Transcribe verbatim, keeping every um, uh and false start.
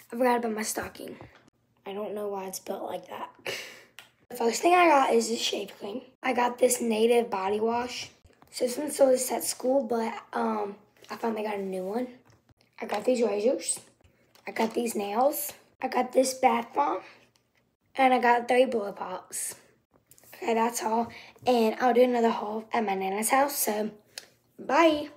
I forgot about my stocking. I don't know why it's built like that. The first thing I got is this shave cream. I got this Native body wash. So this one still is at school, but um, I finally got a new one. I got these razors. I got these nails. I got this bath bomb. And I got three blow pops. Okay, that's all. And I'll do another haul at my Nana's house, so bye.